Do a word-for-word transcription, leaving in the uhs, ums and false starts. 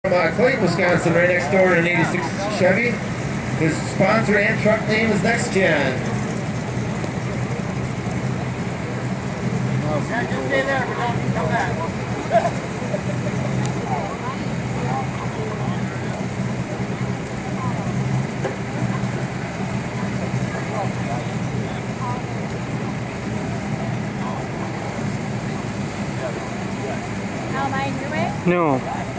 From uh, Clayton, Wisconsin, right next door to an eighty-six Chevy. His sponsor and truck name is Next Gen. Yeah, just stay there, but don't come back. How am I in your way? No.